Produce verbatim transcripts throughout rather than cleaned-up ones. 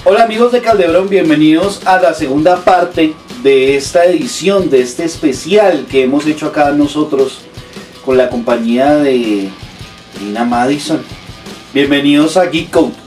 Hola amigos de Caldebrón, bienvenidos a la segunda parte de esta edición, de este especial que hemos hecho acá nosotros con la compañía de Lina Madison. Bienvenidos a Geek Code.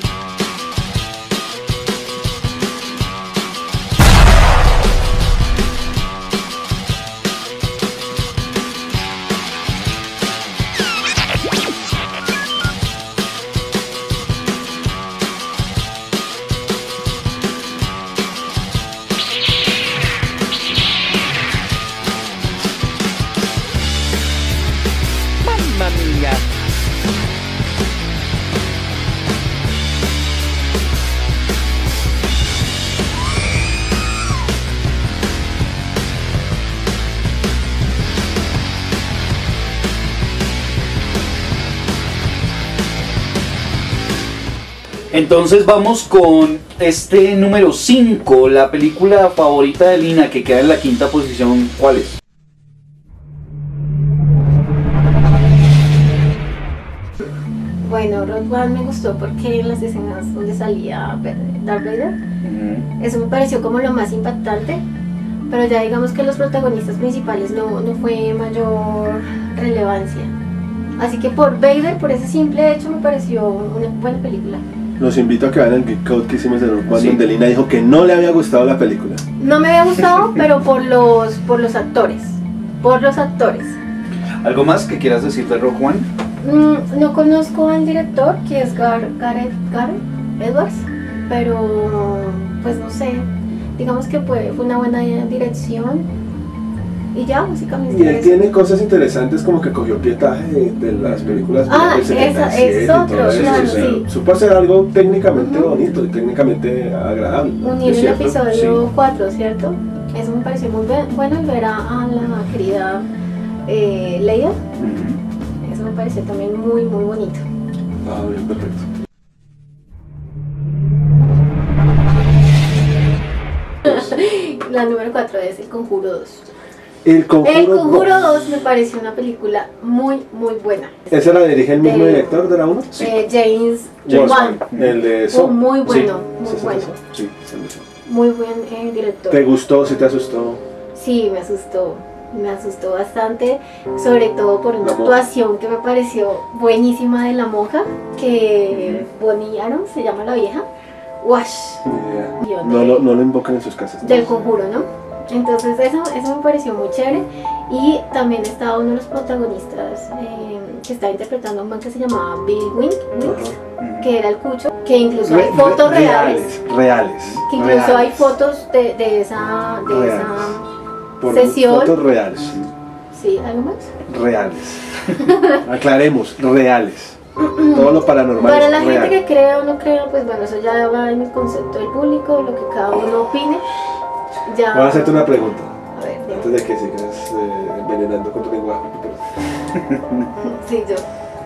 Entonces vamos con este número cinco, la película favorita de Lina que queda en la quinta posición. ¿Cuál es? Bueno, Rogue One me gustó porque en las escenas donde salía Darth Vader, uh-huh. eso me pareció como lo más impactante, pero ya digamos que los protagonistas principales no, no fue mayor relevancia. Así que por Vader, por ese simple hecho, me pareció una buena película. Los invito a que vean el Geek Code que hicimos de Rogue One, sí. donde Lina dijo que no le había gustado la película. No me había gustado, pero por los, por los actores, por los actores. ¿Algo más que quieras decir de Rogue One? Mm, no conozco al director, que es Gar Gareth, Gareth Edwards, pero pues no sé, digamos que fue, fue una buena dirección. Y ya, básicamente. Y él eso. Tiene cosas interesantes como que cogió pietaje de, de las películas ah, del setenta y siete esa, es otro, y todo claro, eso. O sea, sí. supo hacer algo técnicamente uh-huh. bonito y técnicamente agradable. Unir el episodio cuatro, sí. ¿cierto? Eso me pareció muy bueno, y ver a, a la querida eh, Leia. Uh-huh. Eso me pareció también muy, muy bonito. Ah, bien, perfecto. La número cuatro es El Conjuro dos. El Conjuro, El Conjuro dos me pareció una película muy, muy buena. ¿Esa la dirige el mismo de, director de la uno? Sí. Eh, James, James Wan. El de Saw. Oh, muy bueno, sí. muy bueno. Sí, sí, sí. Muy buen eh, director. ¿Te gustó? ¿Sí te asustó? Sí, me asustó. Me asustó bastante, sobre todo por una actuación que me pareció buenísima de la monja, que mm. Bonnie Aaron se llama la vieja. Wash. Yeah. No, lo, no lo invocan en sus casas. Del Conjuro, ¿no? Entonces eso, eso me pareció muy chévere. Y también estaba uno de los protagonistas eh, que estaba interpretando a un man que se llamaba Bill Wink, Winks, uh-huh. que era el Cucho, que incluso Re, hay fotos re, reales, reales, reales que incluso reales. hay fotos de, de esa, de reales. esa Por sesión. Fotos reales. Sí, ¿algo más? Reales. Aclaremos, reales. Todo lo paranormal. Para la es gente real. que crea o no crea, pues bueno, eso ya va en el concepto del público, lo que cada uno opine. Ya... Voy a hacerte una pregunta. A ver, antes de que sigas eh, envenenando con tu lenguaje. Sí, yo.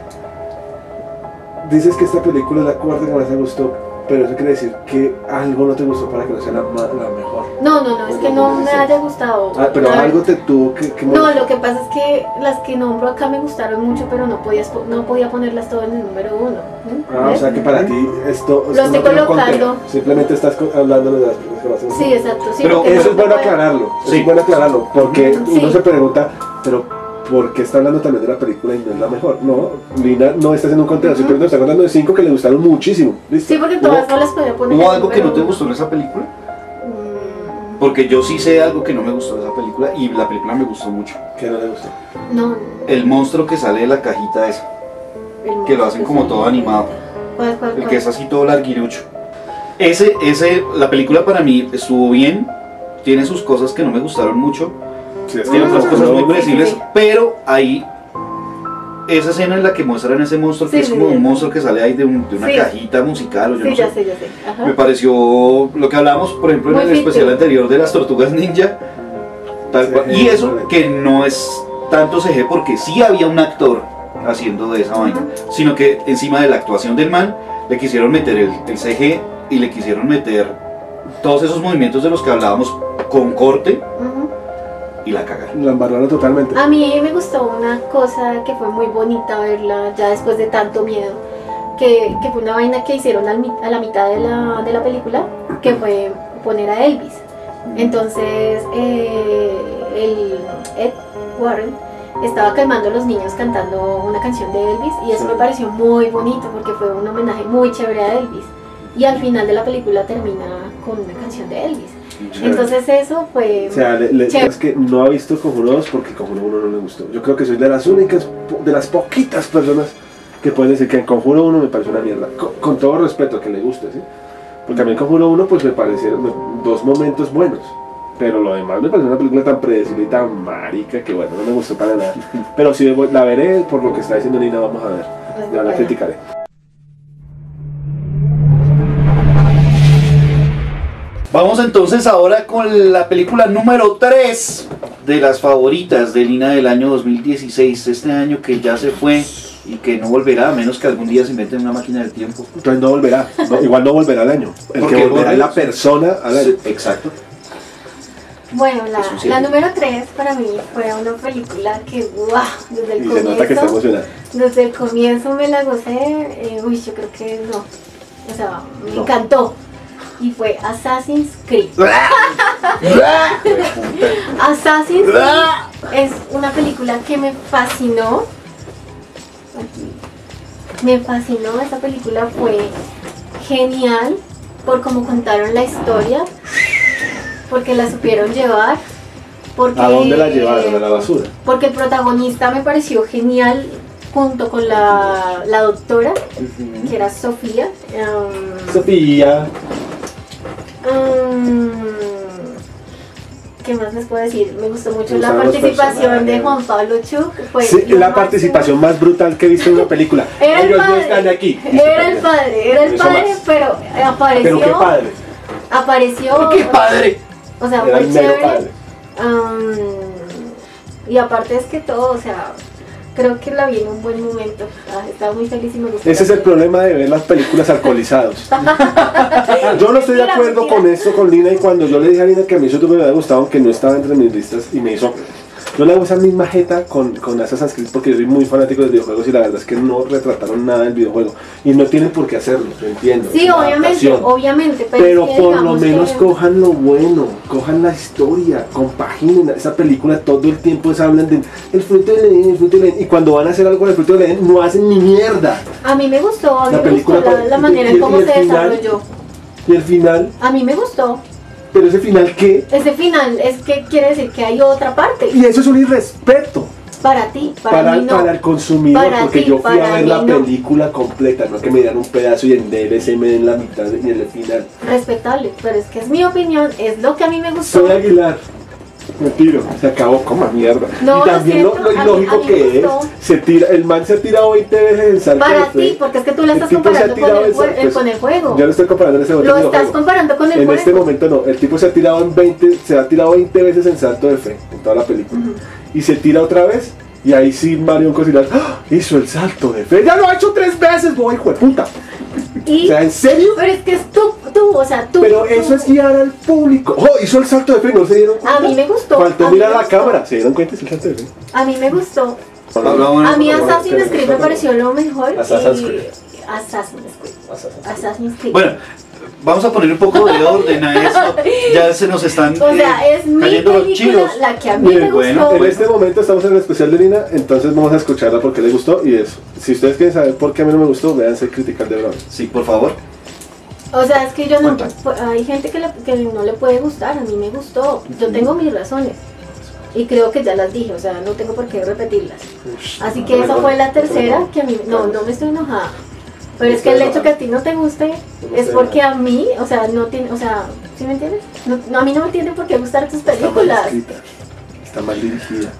Dices que esta película es la cuarta que más te gustó, pero eso quiere decir que algo no te gustó para que no sea la, la mejor. No, no, no, es que no me haya gustado. Ah, pero la algo te tuvo que... que no, lo que pasa es que las que nombro acá me gustaron mucho, pero no, podías, no podía ponerlas todas en el número uno. ¿eh? Ah, o sea que para ti esto... Lo estoy no colocando. Simplemente estás hablando de las películas que más te gustan. Sí, exacto. Sí, pero eso no es bueno puede... aclararlo, sí. es bueno aclararlo, porque sí. uno se pregunta, pero... ¿por qué está hablando también de la película y no es la mejor? No, Lina no está haciendo un conteo, uh-huh. simplemente está hablando de cinco que le gustaron muchísimo. ¿Listo? Sí, porque todas no las podía poner. ¿Hubo algo que no te gustó en esa película? Mm. Porque yo sí sé algo que no me gustó de esa película y la película me gustó mucho. ¿Qué no le gustó? No. El monstruo que sale de la cajita esa. Que lo hacen como todo animado. ¿Cuál, cuál, cuál? El que es así todo larguirucho. Ese, ese, la película para mí estuvo bien, tiene sus cosas que no me gustaron mucho. Sí, tiene otras cosas muy predecibles, sí, sí. Pero ahí, esa escena en la que muestran ese monstruo, que sí, es como sí, un monstruo que sale ahí de, un, de una sí. cajita musical o yo sí, no ya sé, sé, ya sé. Ajá. Me pareció lo que hablábamos, por ejemplo, muy en el fit, especial sí. anterior de las Tortugas Ninja, tal sí, cual, y eso sí. que no es tanto C G porque sí había un actor haciendo de esa uh-huh. vaina, sino que encima de la actuación del man, le quisieron meter el, el C G y le quisieron meter todos esos movimientos de los que hablábamos con corte, uh-huh. y la cagaron. La embarraron totalmente. A mí me gustó una cosa que fue muy bonita verla ya después de tanto miedo, que, que fue una vaina que hicieron al mi- a la mitad de la, de la película, que fue poner a Elvis. Entonces eh, el Ed Warren estaba calmando a los niños cantando una canción de Elvis y eso Sí. me pareció muy bonito porque fue un homenaje muy chévere a Elvis. Y al final de la película termina con una canción de Elvis. Chévere. Entonces eso fue O sea, le, le- chévere. es que no ha visto Conjuro dos porque Conjuro uno no le gustó. Yo creo que soy de las únicas, po- de las poquitas personas que pueden decir que en Conjuro uno me parece una mierda. Con, con todo respeto a que le guste, ¿sí? Porque a mí en Conjuro uno pues me parecieron me- dos momentos buenos. Pero lo demás me parece una película tan predecible y tan marica que bueno, no me gustó para nada. Pero sí la veré por lo que está diciendo Nina, vamos a ver. Pues, Ya la bueno. criticaré. Vamos entonces ahora con la película número tres de las favoritas de Lina del año dos mil dieciséis, este año que ya se fue y que no volverá, a menos que algún día se inventen una máquina del tiempo. Entonces no volverá, no, igual no volverá al año. El Porque que volverá es la volverá- persona al año. Sí, exacto. Bueno, Es un la, cierre. la número tres para mí fue una película que, wow, desde el Y se nota que está comienzo, emocionada. desde el comienzo me la gocé, eh, uy, yo creo que no, o sea, me No. encantó. Y fue Assassin's Creed. Assassin's Creed es una película que me fascinó. Me fascinó, esa película fue genial por cómo contaron la historia, porque la supieron llevar. Porque, ¿A dónde la llevaron? ¿A la basura? Porque el protagonista me pareció genial junto con la, la doctora, que era Sofía. um, Sofía. um, ¿Qué más les puedo decir? Me gustó mucho Me la gustaron los participación de personajes. Juan Pablo Chuk. Fue Sí, lo la máximo. participación más brutal que he visto en una película. Era el Ellos no padre. están aquí. Era el padre, era el Eso padre, más. pero apareció. Pero qué padre. Apareció. ¡Qué padre! O sea, Era fue el mero chévere. padre. Am, y aparte es que todo, o sea, creo que la vi en un buen momento. Ah, estaba muy feliz y me gustó. Ese es el problema de ver las películas alcoholizados. Yo no estoy de Mentira, acuerdo mentira. con esto con Lina y cuando yo le dije a Lina que a mí eso me había gustado, aunque no estaba entre mis listas y me hizo... Yo le hago esa misma jeta con, con Assassin's Creed porque yo soy muy fanático de los videojuegos y la verdad es que no retrataron nada del videojuego. Y no tienen por qué hacerlo, lo entiendo. Sí, es una obviamente, adaptación. obviamente. Pero, Pero es que por lo digamos menos que- cojan lo bueno, cojan la historia, compaginen esa película, todo el tiempo se hablan de el fruto del Edén, el fruto del Edén, y cuando van a hacer algo con el fruto del Edén no hacen ni mierda. A mí me gustó, a mí La me película gustó la, con- la manera y- en y cómo el se final- desarrolló. Y el final, A mí me gustó. pero ese final ¿qué? Ese final es que quiere decir que hay otra parte. Y eso es un irrespeto Para ti, para, para, mí no. para el consumidor, Para porque ti, yo fui a para ver mí la no. película completa, no que me dieran un pedazo y en D L C me den la mitad y en el final. Respetable, pero es que es mi opinión, es lo que a mí me gustó. Soy Aguilar. Me tiro, se acabó, coma mierda. No, y también lo lo, siento, lo a mí- ilógico a mí que me es, gustó. se tira, el man se ha tirado veinte veces en salto de Para fe. ti, porque es que tú lo El estás tipo se ha comparando con tirado el, en jue- salto- el- con el juego. Yo lo estoy comparando en ese momento. Lo con el estás juego. comparando con el En juego. este momento no, el tipo se ha tirado en veinte, se ha tirado veinte veces en salto de fe, en toda la película. Ujú. Y se tira otra vez, y ahí sí Marion Cositas ¡ah! Hizo el salto de fe. ¡Ya lo ha hecho tres veces, boy, hijo de puta! Y, O sea, ¿en serio? pero es que es tú, tú, o sea, tú. Pero tú. eso es guiar al público. ¡Oh! Hizo el salto de fe, ¿no se dieron cuenta? A mí me gustó. Faltó a mí mirar me a la gustó. cámara, ¿se dieron cuenta? Es el salto de fe. A mí me gustó. Hablamos- A mí hablamos- Assassin's Creed me pareció lo mejor. Assassin's y- Creed. Assassin's Creed. Assassin's Creed. Bueno, vamos a poner un poco de orden a esto. Ya se nos están o sea, eh, es mi cayendo los película, chinos. la que a mí Miren, me bueno, gustó. En este momento estamos en el especial de Lina, entonces vamos a escucharla porque le gustó y eso. Si ustedes quieren saber por qué a mí no me gustó, véanse Critical de Brown. Sí, por favor. O sea, es que yo no. Cuenta. pues, hay gente que, le- que no le puede gustar, a mí me gustó. Yo tengo mis razones. Y creo que ya las dije, o sea, no tengo por qué repetirlas. Así que esa fue la tercera que a mí. No, no me estoy enojada. Pero es que el hecho que a ti no te guste es porque a mí, o sea, no tiene. O sea, ¿sí me entiendes? No, no, a mí no me tienen por qué gustar tus Está mal películas. escrita, está mal dirigida.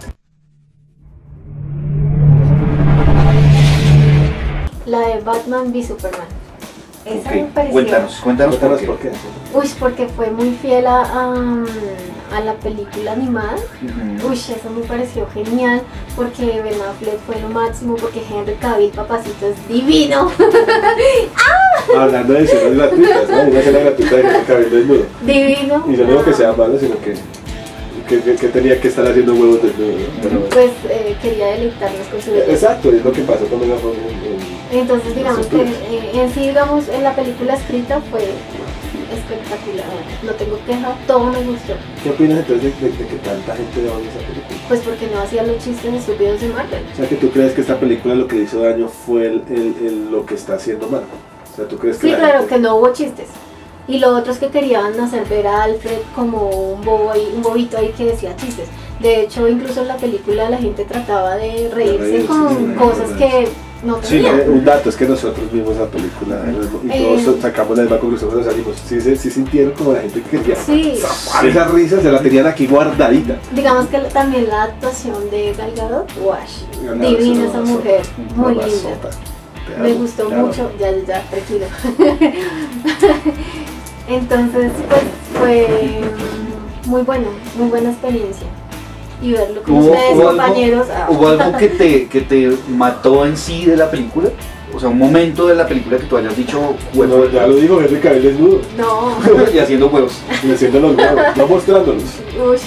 La de Batman v Superman. Esa Ok, me pareció. Cuéntanos, cuéntanos por Cuéntanos qué. por qué. Uy, porque fue muy fiel a, a, a la película animada. Ujú. Uy, eso me pareció genial, porque Ben Affleck fue lo máximo, porque Henry Cavill, papacito, es divino. Hablando de escenas gratuitas, ¿no? Hay una escena gratuita de Henry Cavill desnudo. Divino. Y no digo que sea malo, sino que, que, que, que tenía que estar haciendo huevos desnudos, ¿no? Pero, Pues eh, quería deleitarnos con su belleza. exacto, es lo que pasó con Ben Affleck en, en Entonces digamos que eh, en sí, digamos, en la película escrita fue espectacular, no tengo queja, todo me gustó. ¿Qué opinas entonces de, de, de que tanta gente odia esa película? Pues porque no hacía los chistes estúpidos de Marvel. O sea, que tú crees que esta película lo que le hizo daño fue el, el, el, lo que está haciendo mal. O sea, tú crees que Sí, la claro, gente... que no hubo chistes. Y lo otro es que querían hacer ver a Alfred como un, bobo ahí, un bobito ahí que decía chistes. De hecho, incluso en la película la gente trataba de reírse, De reírse, con sí, cosas sí. que no Sí, tenían. eh, un dato es que nosotros vimos la película y todos Eh. sacamos la misma conclusión cuando salimos. Sí, sí, sí sintieron como la gente que quería Sí. zafar esa risa, se la tenían aquí guardadita. Digamos que también la actuación de Gal Gadot, wash, Ganaba divina esa esa mujer, muy mamazota. linda. Te Me amo, gustó te amo. mucho, ya, ya, tranquilo. Entonces, pues fue mm, muy bueno, muy buena experiencia. Y verlo con ¿Hubo, ustedes, hubo compañeros. algo, ah. ¿hubo algo que, te, que te mató en sí de la película? O sea, un momento de la película que tú hayas dicho, Bueno, huevo, ya lo dijo Henry Cavill desnudo, No, y haciendo huevos. y haciendo los huevos, no mostrándolos. uy.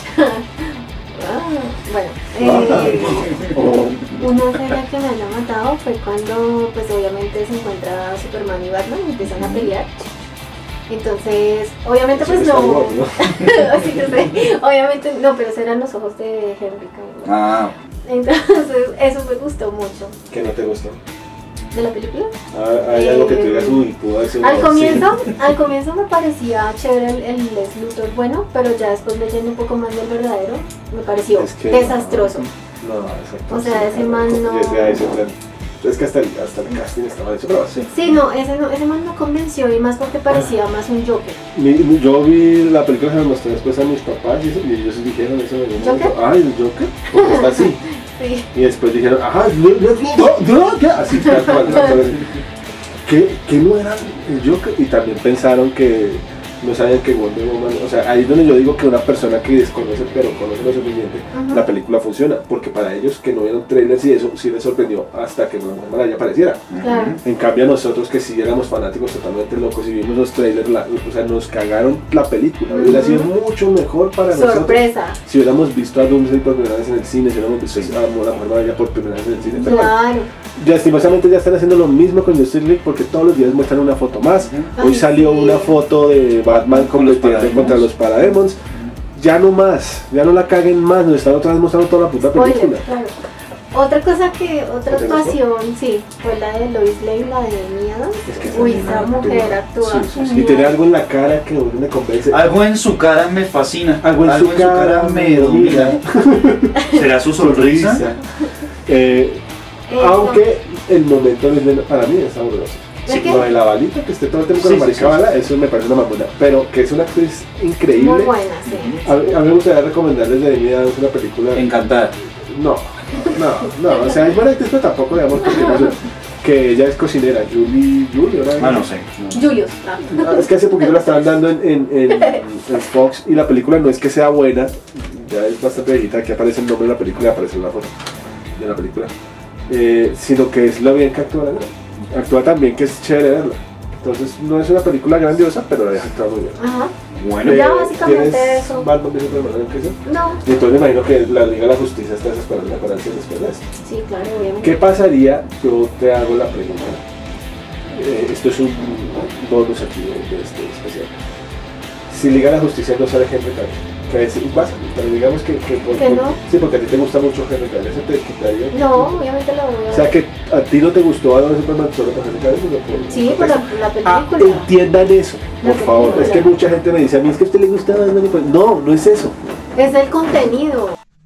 Ah, bueno, eh, O- una escena que me haya matado fue cuando, pues obviamente se encuentra Superman y Batman y empiezan a pelear. Entonces, obviamente pues Star no, Wars, ¿no? así que sé, obviamente no, pero esos eran los ojos de Henry Cavill. Ah, Entonces, eso me gustó mucho. ¿Qué no te gustó? ¿De la película? Ah, ¿Hay algo que tú digas, uy, pudo haber sido Al mejor? comienzo, al comienzo me parecía chévere el, el Lex Luthor bueno, pero ya después leyendo un poco más del verdadero, me pareció Es que- desastroso. No, exacto. O sea, ese man no- Desde ahí se prende. Es que hasta el, hasta el casting estaba hecho, pero sí. Sí, no, ese, no, ese man no convenció y más porque parecía más un Joker. Mi- mi- yo vi la película que me mostré después a mis papás y, eso, y ellos dijeron eso en algún momento. ¿Joker? Ay, el Joker, porque está así. Sí. Y después dijeron, ajá, Joker, así tal cual. Que, que no era el Joker. Y también pensaron que no sabían que Wonder Woman, o sea, ahí es donde yo digo que una persona que desconoce pero conoce lo suficiente, Ajá. la película funciona, porque para ellos que no vieron trailers y eso sí les sorprendió hasta que Wonder Woman ya apareciera. Claro. En cambio a nosotros que sí éramos fanáticos totalmente locos y vimos los trailers, la- o sea, nos cagaron la película. Hubiera Ujú. sido mucho mejor para nosotros Sorpresa. si hubiéramos visto a Doomsday por primera vez en el cine, si hubiéramos visto a Mora Mujer Maravilla por primera vez en el cine. Pero bueno, Claro. ya estimosamente ya están haciendo lo mismo con Justice League porque todos los días muestran una foto más. Ujú. Hoy Ay, salió sí. una foto de Batman Con los compitiendo Parademons. contra los Parademons. Ya no más, ya no la caguen más, nos están otra vez mostrando toda la puta Spoiler, película. claro. Otra cosa que, otra ¿Te gustó? actuación, sí, fue la de Lois Lane, la de Mia Adams. Es que Uy, también esa actúa. mujer actúa. Sí, sí, sí. Y genial. tiene algo en la cara que uno me convence. algo en su cara me fascina. Algo en su cara me domina. ¿Será su sonrisa? Eh, Eso. aunque el momento de- para mí es sabroso. ¿De qué? Lo de la balita, que esté todo el tiempo con Sí, la sí, marica sí, bala, eso me parece una mamona. Pero que es una actriz increíble. Muy buena, sí. A, mí- a mí me gustaría recomendarles de Amy Adams una película. Encantada. No, no, no, o sea, es buena actriz, pero tampoco digamos porque no sé, que ella es cocinera, Julie, Julie, ¿no? Ah, no sé. no. Julius. ah. Ah, es que hace poquito la estaban dando en, en, en, en Fox y la película no es que sea buena, ya es bastante viejita, aquí aparece el nombre de la película y aparece la foto de la película, eh, sino que es lo bien que actúa, ¿no? Actúa también que es chévere verla. Entonces no es una película grandiosa, pero la deja actuar muy bien. Ajá. Bueno, Eh, Ya, básicamente ¿tienes eso. Batman v Superman en prisión? No, Y entonces me imagino que la Liga de la Justicia está esperando para antes después de esto. sí, claro, obviamente. ¿Qué pasaría? Yo te hago la pregunta. Eh, esto es un bonus aquí de, de este especial. Si Liga de la Justicia no sale Henry Cavill, que es básico, pero digamos que, que, por- ¿Que por- no? sí, porque a ti te gusta mucho Henry Cavill, eso te quitaría. No, obviamente la voy a O sea ver. que a ti no te gustó Batman v Superman solo por Henry Cavill, sino por Sí, por la, la Ah, película. entiendan eso, La por favor. película. Es que mucha gente me dice a mí es que a usted le gusta Batman y pues no, no es eso. Es el contenido.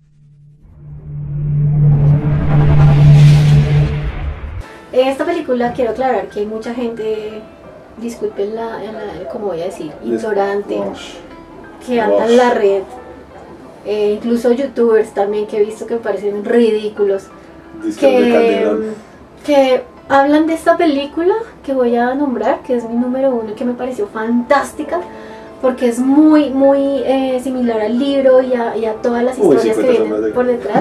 Esta película quiero aclarar que hay mucha gente, disculpen la, la- como voy a decir, ignorante, que anda en la red. Eh, incluso youtubers también que he visto que parecen ridículos. Disque de Que, Calderón. que hablan de esta película que voy a nombrar, que es mi número uno y que me pareció fantástica. Porque es muy, muy eh, similar al libro y a, y a todas las Uy, historias que cincuenta sombras vienen de- por detrás.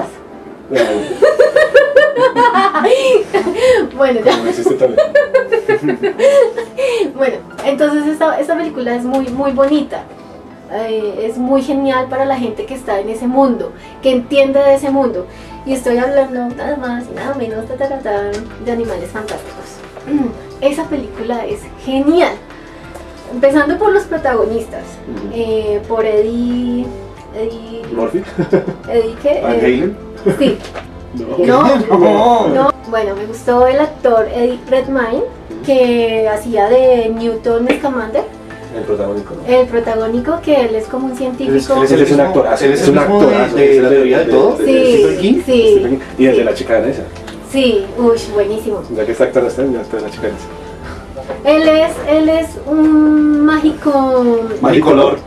Ay, Bueno, ya. como hiciste también. Bueno, entonces esta, esta película es muy, muy bonita. Eh, es muy genial para la gente que está en ese mundo, que entiende de ese mundo. Y estoy hablando nada más y nada menos ta, ta, ta, ta, de Animales Fantásticos. esa película es genial. Empezando por los protagonistas, Ujú. eh, por Eddie... Eddie... ¿Murphy? Eddie ¿qué? Van Eh, Halen. sí. No. No, No. no. Bueno, me gustó el actor Eddie Redmayne, que hacía de Newton Scamander, El protagónico, ¿no? el protagónico, que él es como un científico. Él es un actorazo. Él es Es el un mismo de, actorazo. de Es la de- teoría de de- todo. de- Sí, Stephen King. sí, Stephen King. Y el sí. de la chica danesa. Sí, uy, buenísimo. Ya que está actor está, ya está la chica danesa. Él es, él es un mágico. Magicolor.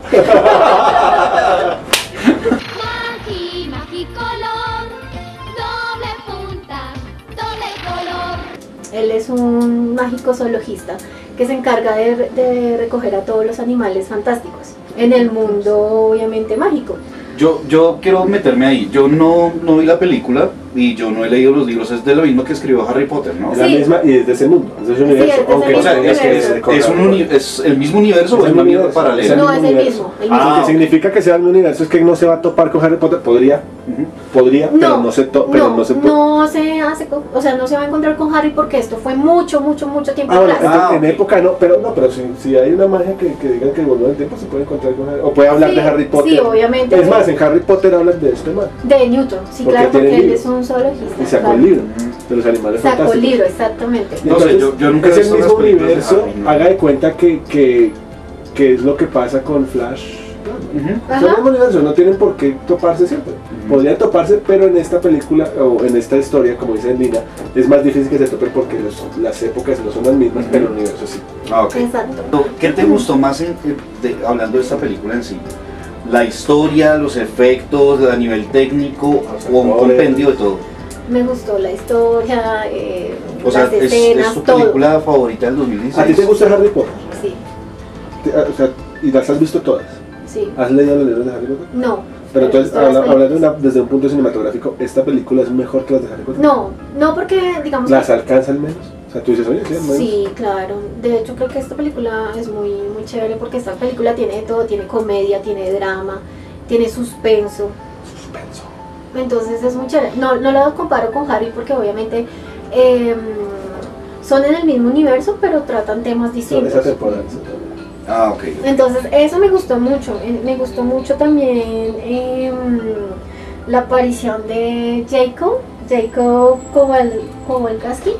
Magi, magicolor, doble punta, doble color. Él es un mágico zoologista que se encarga de, de recoger a todos los animales fantásticos en el mundo, obviamente, mágico. Yo, yo quiero meterme ahí. Yo no, no vi la película y yo no he leído los libros. Es de lo mismo que escribió Harry Potter, ¿no? Es la Sí. misma y es de ese mundo, es de ese universo. es de ese aunque O sea, mismo es que es, universo. es un uni- es el mismo universo o Es es el una mierda universo, paralela. es el No, es el universo. mismo. El Ah, mismo. Lo que ok. significa que sea el universo es que no se va a topar con Harry Potter. Podría, Ujú. podría, pero No, no se to pero no, no se to- no se hace, co- o sea, no se va a encontrar con Harry porque esto fue mucho, mucho, mucho tiempo Ah, bueno, atrás. entonces, Ah, en ok. época no, pero no, pero si, si hay una magia que, que digan que volvió en el tiempo, se puede encontrar con Harry, o puede hablar Sí, de Harry Potter. sí, obviamente. Es más, en Harry Potter hablan de este man, De Newton, sí, Porque claro, porque tiene él libro. es un zoologista. y sacó claro. el libro de los animales Sacó el fantásticos. libro, exactamente. Y No sé, entonces, yo- yo nunca he es el visto las mismo películas de universo, Harry, no. haga de cuenta que, que, que es lo que pasa con Flash. Ujú. Son Ajá. el mismo universo, no tienen por qué toparse siempre. Ujú. Podrían toparse, pero en esta película o en esta historia, como dice Lina, es más difícil que se topen porque los- las épocas no son las mismas, Ujú. pero el universo sí. Ah, ok. Exacto. ¿Qué te gustó más en- de- hablando de esta película en sí? ¿La historia, los efectos, a nivel técnico Los o un actores. compendio de todo? Me gustó la historia, eh, O sea, las es, escenas, es tu todo. película favorita del dos mil dieciséis. ¿A ti te gusta Harry Potter? Sí, Te- O sea, ¿y las has visto todas? sí. ¿Has leído los libros de Harry Potter? No. Pero he entonces, visto las habla- hablando de películas. una- desde un punto cinematográfico, ¿esta película es mejor que las de Harry Potter? No, no porque, digamos... ¿Las alcanza al menos? O sea, tú dices, oye, sí, al menos. Sí, claro. De hecho, creo que esta película es muy, muy chévere porque esta película tiene de todo, tiene comedia, tiene drama, tiene suspenso. Suspenso. Entonces es muy chévere. No, no la comparo con Harry porque obviamente eh, son en el mismo universo, pero tratan temas Son distintos. esa temporada. esa temporada. Ah, ok. Entonces eso me gustó mucho. Eh, Me gustó mucho también eh, la aparición de Jacob, Jacob Kowal, Kowalski. Eh,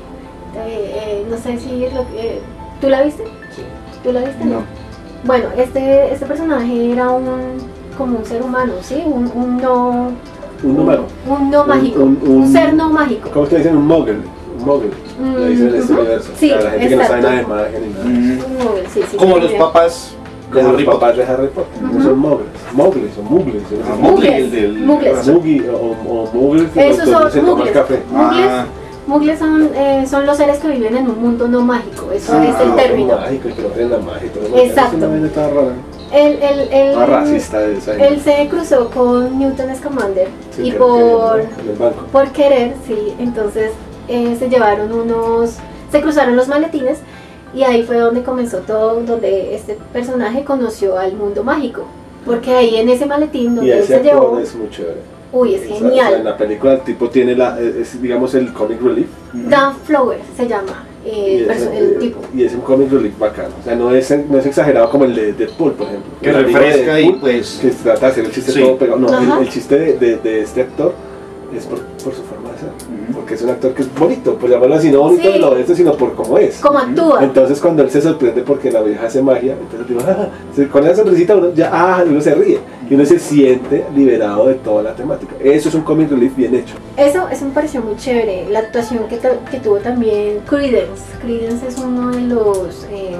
eh, no sé si lo- eh, ¿tú la viste? Sí. ¿Tú la viste? No. Bueno, este, este personaje era un como un ser humano, ¿sí? Un, un no... Un número. Un no Un- mágico. un- Un, un- ser no mágico. ¿Cómo ustedes dicen? Un mogul. Un mogul. Mm, Le dicen en este ujú. universo. Sí, O sea, la gente que no sabe exacto. nada de magia ni nada. Mm. Un móvil, sí, sí. Como sí, los sí. papás de Como Harry los Potter. papás de Harry Potter. No Ujú. son mogles. Mogles o mugles. yo no sé Ah, cómo. Mowgli, Mugles, el del- mugles. Muggy o, o mugles que Esos donde son se toma el mugles. café. Ah. Mugles son, eh, son los seres que viven en un mundo no mágico, eso Ah, es el ok. término. Mágico y que no tienen la magia y todo eso. Exacto. Es una vaina toda rara. Él, él, él, Toda racista de esa él se cruzó con Newton Scamander Sí, y que- por, que en el banco. por querer, sí, entonces eh, se llevaron unos, se cruzaron los maletines y ahí fue donde comenzó todo, donde este personaje conoció al mundo mágico, porque ahí en ese maletín Y donde él ese se actor llevó, es muy chévere. uy, es O sea, o sea, en genial. la película el tipo tiene la, es, digamos el comic relief. Dan Flower se llama eh, el, y, es, perso- el tipo. y es un comic relief bacano. O sea, no es, no es exagerado como el de Deadpool, por ejemplo. Que El amigo de refresca y Deadpool, pues... que trata de hacer el chiste Sí. todo pegado. No, el, Ajá. el chiste de, de, de este actor es por, por su forma de ser. Ujú. Porque es un actor que es bonito, pues llamarlo así, no bonito Sí. de lo de esto, sino por cómo es. Como actúa. Entonces cuando él se sorprende porque la vieja hace magia, entonces digo, ah, se- con esa sonrisita uno ya, ah, uno se ríe y uno se siente liberado de toda la temática. Eso es un comic relief bien hecho. Eso, eso me pareció muy chévere. La actuación que, ta- que tuvo también Credence. Credence es uno de los... eh,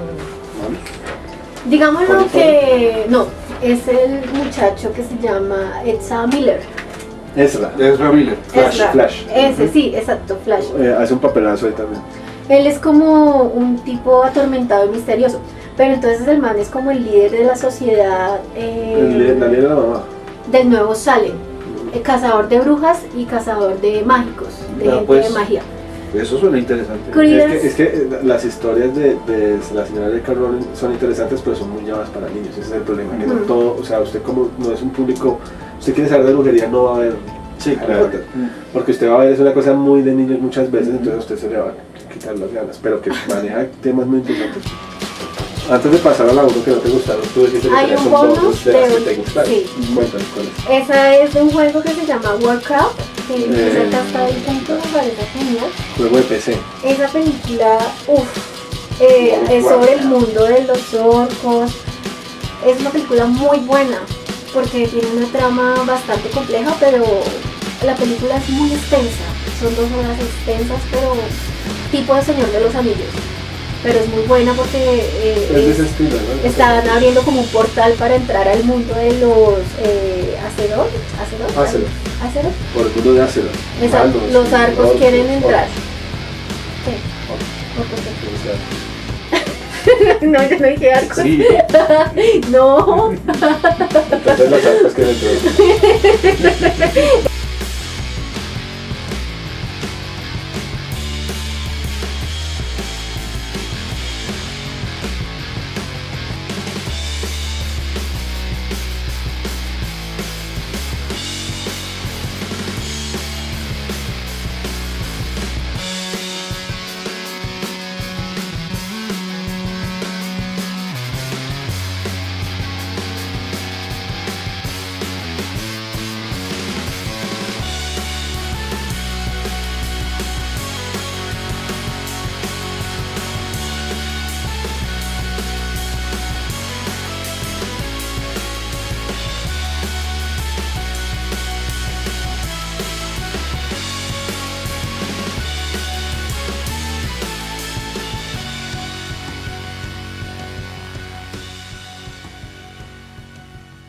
digámoslo Colin que... No, es el muchacho que se llama Ezra Miller. Ezra, Ezra Miller. Flash, Ezra. Flash. Ese, sí, exacto, Flash. Eh, hace un papelazo ahí también. Él es como un tipo atormentado y misterioso. Pero entonces el man es como el líder de la sociedad eh, El- La líder de la mamá. del nuevo Salem. El cazador de brujas y cazador de mágicos, de Ah, gente pues, de magia. Eso suena interesante. Credence. Es que, es que las historias de, de la señora J K Rowling son interesantes, pero son muy llevadas para niños. Ese es el problema. Que no Ujú. todo, o sea, usted como no es un público, usted quiere saber de brujería, no va a ver Sí, Harry claro. Potter. Porque usted va a ver, es una cosa muy de niños muchas veces, entonces a usted se le va a quitar las ganas, pero que maneja temas muy interesantes. Antes de pasar a la uno que no te gustaron, tú dijiste que Hay tenías un un bonus bonus de de las que un- te gustaron. sí. Cuéntanos cuál es. Esa es de un juego que se llama Warcraft, que Eh. es el hasta el punto, me parece genial. Juego de P C. Esa película, uff, eh, es sobre el mundo de los orcos. Es una película muy buena porque tiene una trama bastante compleja, pero la película es muy extensa. Son dos horas extensas, pero tipo de Señor de los Anillos. Pero es muy buena porque eh, Es de es- ese estilo, ¿no? están abriendo como un portal para entrar al mundo de los eh, Azeroth. ¿Azeroth? Azeroth. ¿Azeroth? Por el mundo de Azeroth. Esa- Malos, los arcos orcos, quieren entrar. orcos, ¿Qué? orcos, ¿Por qué? o sea, No, yo no dije arcos. Sí, No. entonces los arcos quieren entrar.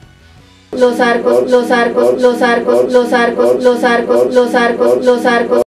Los arcos, los arcos, los arcos, los arcos, los arcos, los arcos, los arcos, los arcos.